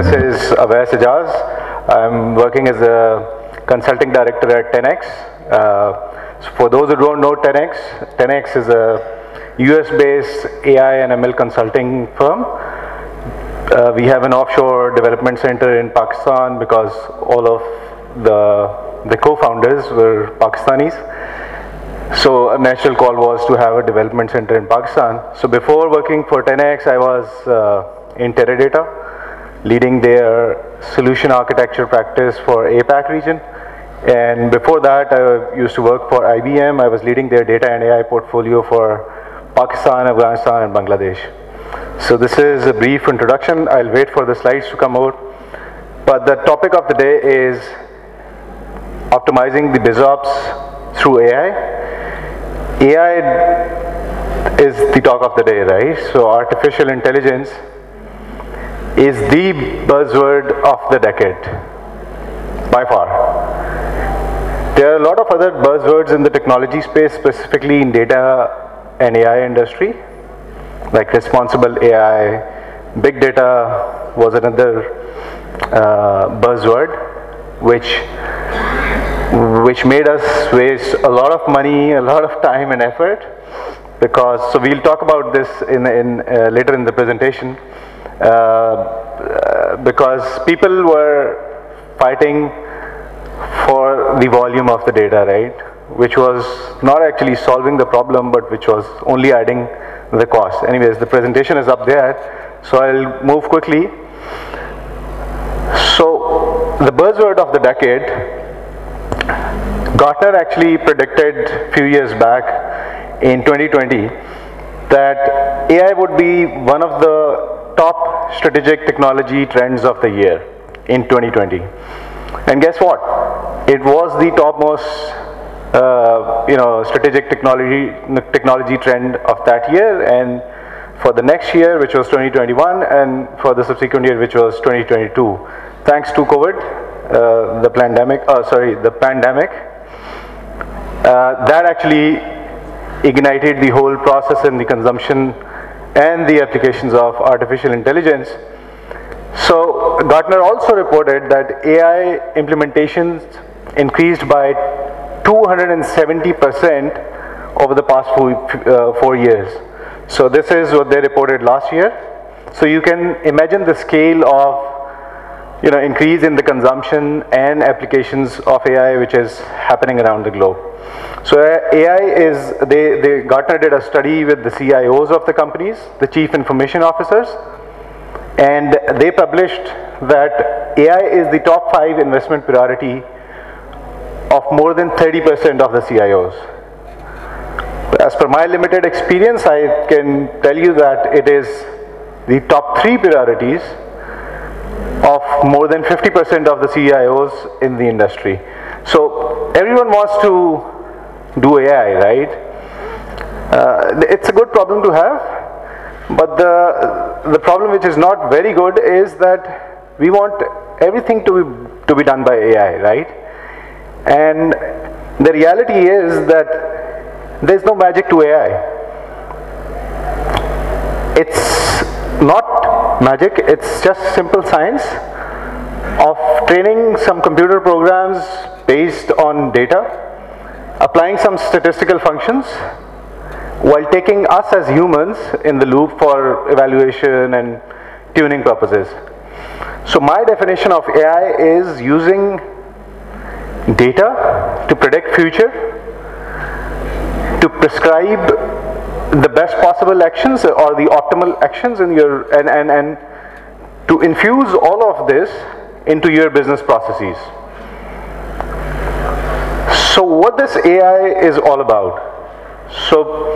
This is Abhay Sajaz. I'm working as a consulting director at 10x. So for those who don't know 10x is a US-based AI and ML consulting firm. We have an offshore development center in Pakistan because all of the co-founders were Pakistanis. So a natural call was to have a development center in Pakistan. So before working for 10x, I was in Teradata, leading their solution architecture practice for APAC region. And before that, I used to work for IBM. I was leading their data and AI portfolio for Pakistan, Afghanistan, and Bangladesh. So this is a brief introduction. I'll wait for the slides to come out. But the topic of the day is optimizing the BizOps through AI. AI is the talk of the day, right? So artificial intelligence is the buzzword of the decade, by far. There are a lot of other buzzwords in the technology space, specifically in data and AI industry, like responsible AI, big data was another buzzword, which made us waste a lot of money, a lot of time and effort, because, so we'll talk about this later in the presentation, because people were fighting for the volume of the data, right, which was not actually solving the problem, but which was only adding the cost. Anyways, the presentation is up there, so I'll move quickly. So the buzzword of the decade, Gartner actually predicted a few years back in 2020 that AI would be one of the top strategic technology trends of the year in 2020. And guess what? It was the topmost strategic technology trend of that year, and for the next year, which was 2021, and for the subsequent year, which was 2022. Thanks to COVID, the pandemic, that actually ignited the whole process and the consumption and the applications of artificial intelligence. So Gartner also reported that AI implementations increased by 270% over the past 4 years. So this is what they reported last year. So you can imagine the scale of increase in the consumption and applications of AI which is happening around the globe. So AI is, Gartner did a study with the CIOs of the companies, the chief information officers, and they published that AI is the top 5 investment priority of more than 30% of the CIOs. As per my limited experience, I can tell you that it is the top 3 priorities of more than 50% of the CIOs in the industry. So everyone wants to do AI, right? It's a good problem to have, but the problem which is not very good is that we want everything to be done by AI, right? And the reality is that there's no magic to AI. It's not magic, it's just simple science of training some computer programs based on data, applying some statistical functions, while taking us as humans in the loop for evaluation and tuning purposes. So my definition of AI is using data to predict future, to prescribe the best possible actions or the optimal actions in your, and to infuse all of this into your business processes. So what this AI is all about? So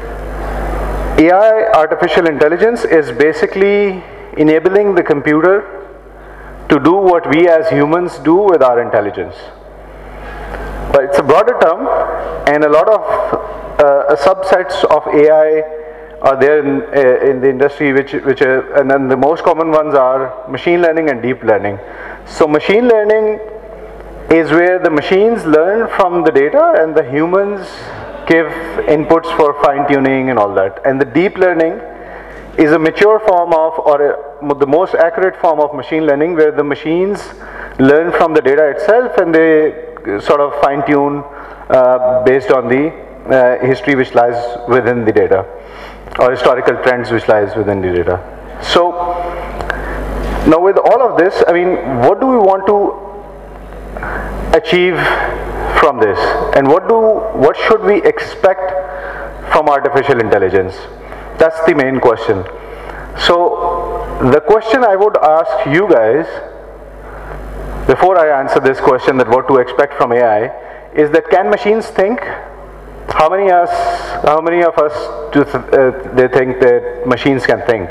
AI, artificial intelligence, is basically enabling the computer to do what we as humans do with our intelligence. But it's a broader term, and a lot of subsets of AI are there in the industry, and then the most common ones are machine learning and deep learning. So machine learning is where the machines learn from the data and the humans give inputs for fine tuning and all that. And the deep learning is a mature form of, or the most accurate form of machine learning, where the machines learn from the data itself and they sort of fine tune based on the history which lies within the data, or historical trends which lies within the data. So now with all of this, I mean, what do we want to achieve from this, and what should we expect from artificial intelligence? That's the main question. So the question I would ask you guys, before I answer this question, that what to expect from AI, is that can machines think? How many of us do they think that machines can think?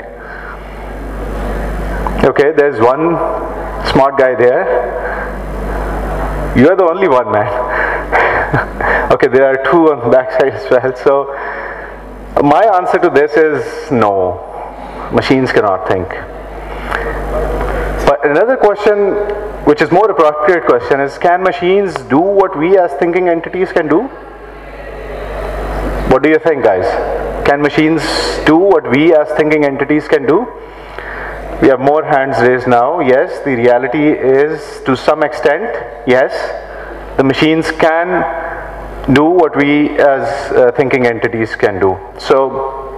Okay, there's one smart guy there. You're the only one, man. Okay, there are two on the backside as well. So my answer to this is no, machines cannot think. But another question, which is more appropriate question, is can machines do what we as thinking entities can do? What do you think, guys? Can machines do what we as thinking entities can do? We have more hands raised now. Yes, the reality is, to some extent, yes, the machines can do what we as thinking entities can do. So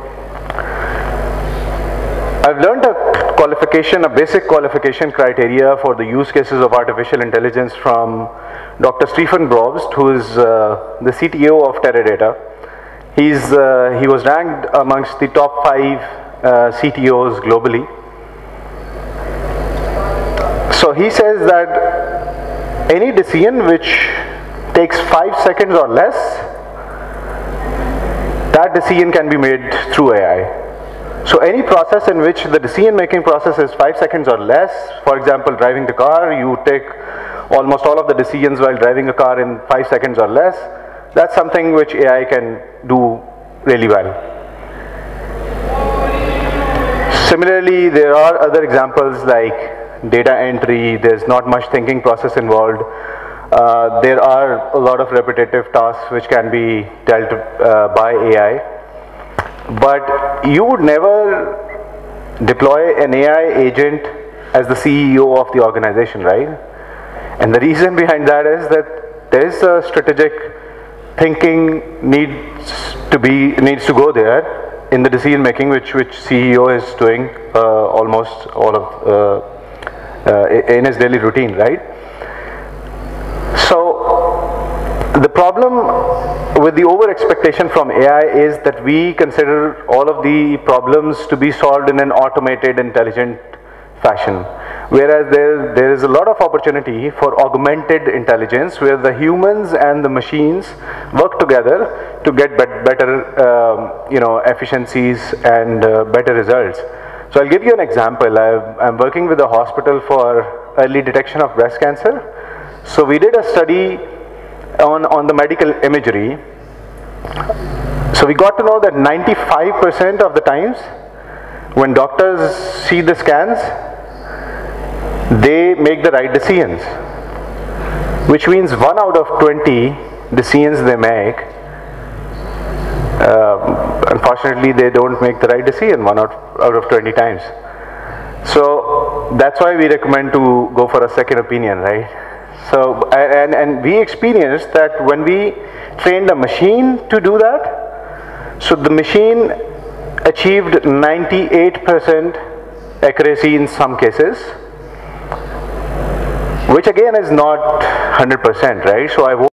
I've learned a qualification, a basic qualification criteria for the use cases of artificial intelligence from Dr. Stephen Brobst, who is the CTO of Teradata. He was ranked amongst the top 5 CTOs globally. So he says that any decision which takes 5 seconds or less, that decision can be made through AI. So any process in which the decision making process is 5 seconds or less, for example driving the car, you take almost all of the decisions while driving a car in 5 seconds or less, that's something which AI can do really well. Similarly, there are other examples like data entry. There's not much thinking process involved. There are a lot of repetitive tasks which can be dealt by AI. But you would never deploy an AI agent as the CEO of the organization, right? And the reason behind that is that there is a strategic thinking needs to go there in the decision making, which CEO is doing almost all of in his daily routine, right? So the problem with the over expectation from AI is that we consider all of the problems to be solved in an automated, intelligent fashion. Whereas there is a lot of opportunity for augmented intelligence, where the humans and the machines work together to get better efficiencies and better results. So I'll give you an example. I'm working with a hospital for early detection of breast cancer. So we did a study on the medical imagery. So we got to know that 95% of the times when doctors see the scans, they make the right decisions, which means 1 out of 20 decisions they make, unfortunately they don't make the right decision 1 out of 20 times. So that's why we recommend to go for a second opinion, right? So and we experienced that when we trained a machine to do that, so the machine achieved 98% accuracy in some cases, which again is not 100%, right? So I